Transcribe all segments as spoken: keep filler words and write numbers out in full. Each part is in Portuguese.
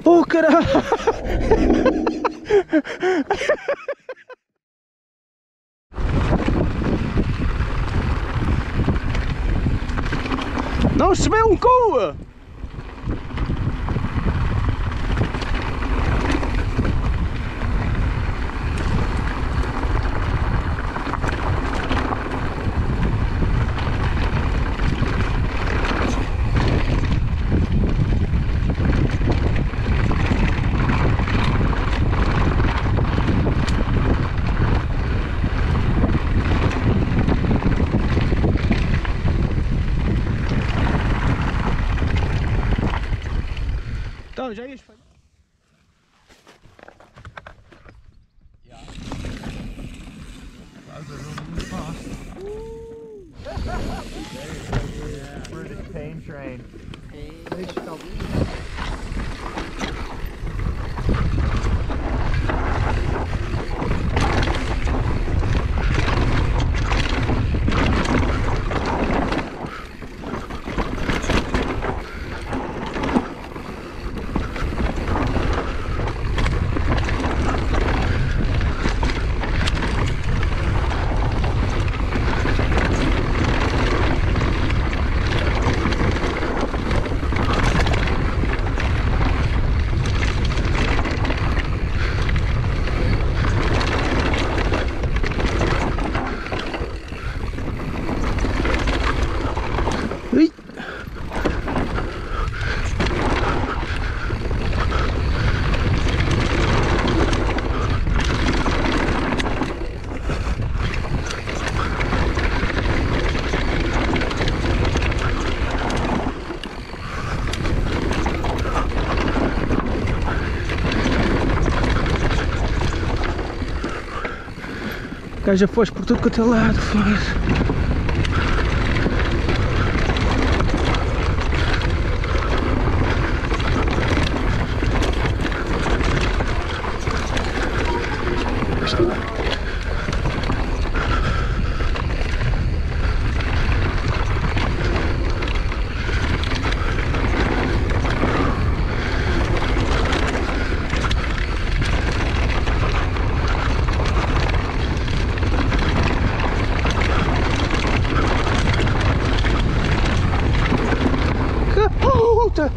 Oh, caralho! Não se vê um cu! Então, já ias fazer? Yeah. Those are really fast. Yeah. British pain train. Ui. O gajo já foste por tudo quanto é lado, foda-se. Puta!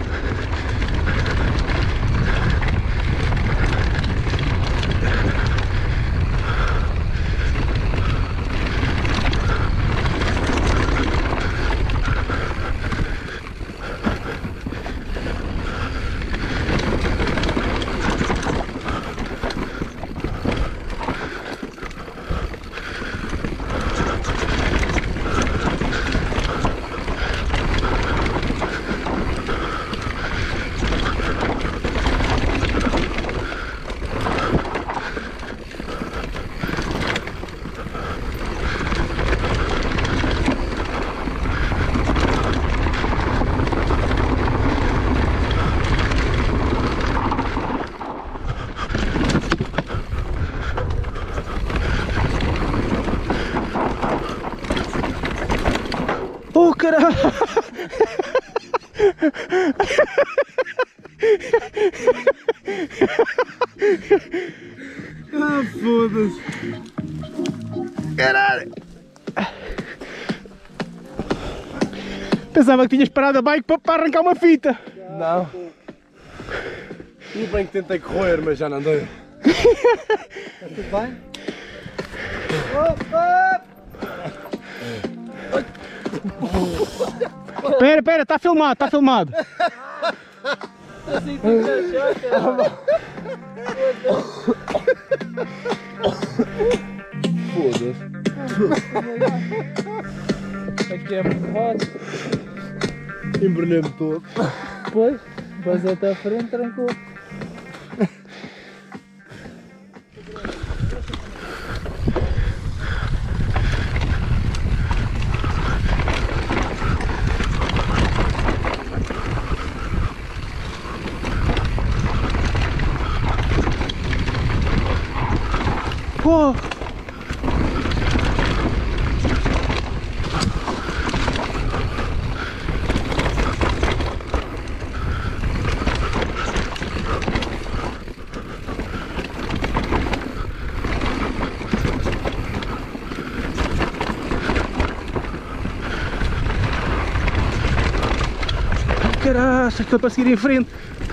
Oh, caralho! Ah, foda-se! Caralho! Pensava que tinhas parado a bike para arrancar uma fita! Não! E bem que tentei correr, mas já não deu. Está tudo bem? Opa! Espera, espera, está filmado, está filmado! Assim tu Foda-se! Aqui é muito hot. Embrulhei-me todo. Pois, vais até à frente, trancou. Pô! caraças, estou para seguir em frente.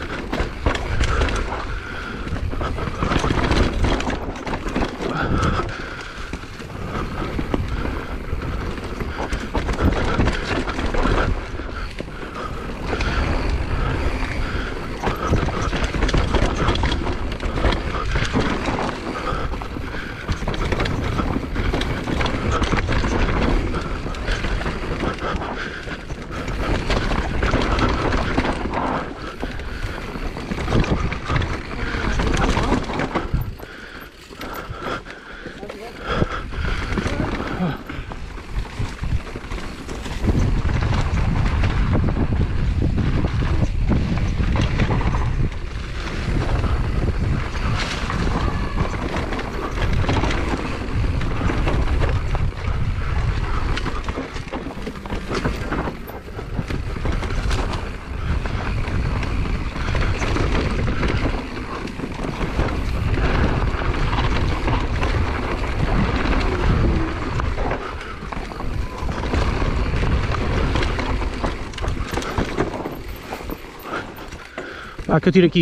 Ah, que eu tiro aqui.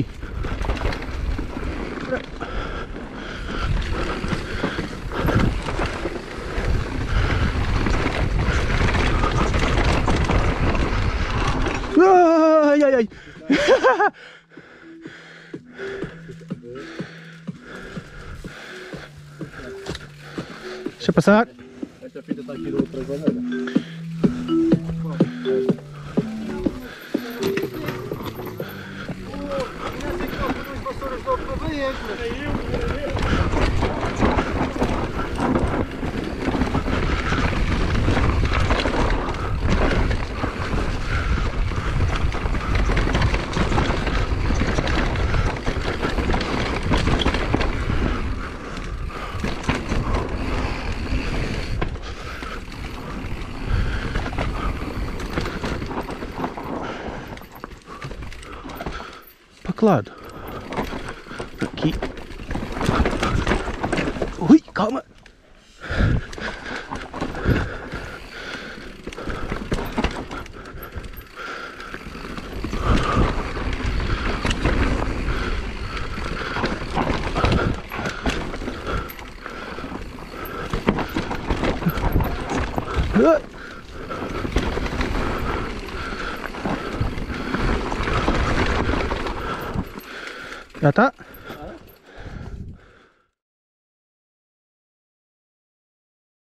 Ai, ai, ai. Deixa passar. Esta fita está aqui da outra maneira. Para que lado? Aqui. Ui, calma. Já está?